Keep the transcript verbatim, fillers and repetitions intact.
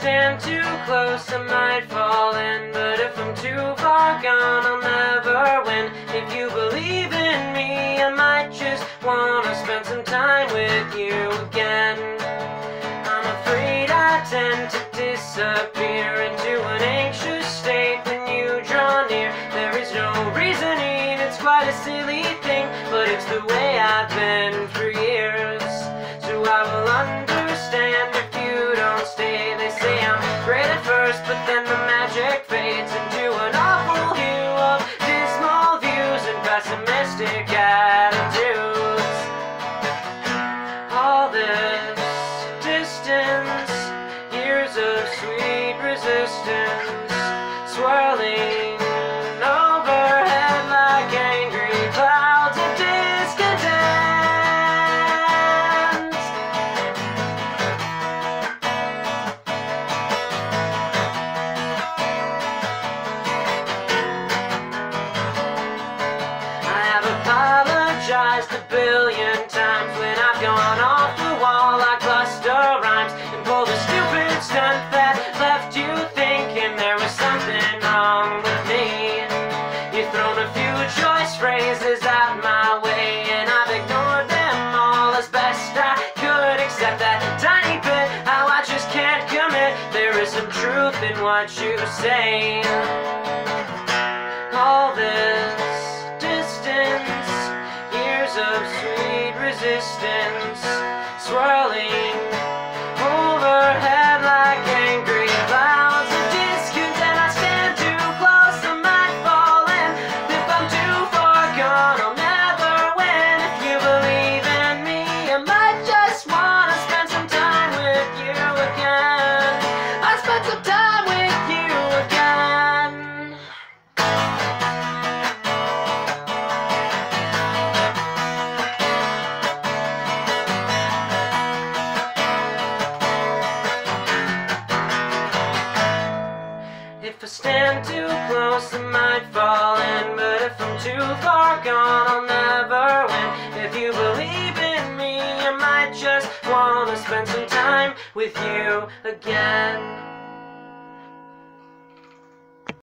stand too close, I might fall in. But if I'm too far gone, I'll never win. If you believe in me, I might just wanna spend some time with you again. I'm afraid I tend to disappear into an anxious state when you draw near. There is no reasoning, it's quite a silly thing, but it's the way I've been for years. So I will understand if you don't stay. They say I'm great at first, but then the magic fades into an awful hue of dismal views and pessimistic attitudes. All this distance, years of sweet resistance, swirling overhead like angry clouds of discontent. I have apologized a billion times when I've gone off the wall like Buster Rhymes and pulled a stupid stunt that left you thinking there was something wrong with me. You've thrown a few choice phrases out my way, and I've ignored them all as best I could, except that tiny bit how I just can't commit. There is some truth in what you say. All this distance, years of sweet resistance, swirling overhead like angry clouds of discontent. I stand too close, I might fall in. If I'm too far gone, I'll never win. If you believe in me, I might just wanna spend some time with you again. I spent some time with you again. If I stand too close, I might fall in. But if I'm too far gone, I'll never win. If you believe in me, I might just wanna spend some time with you again.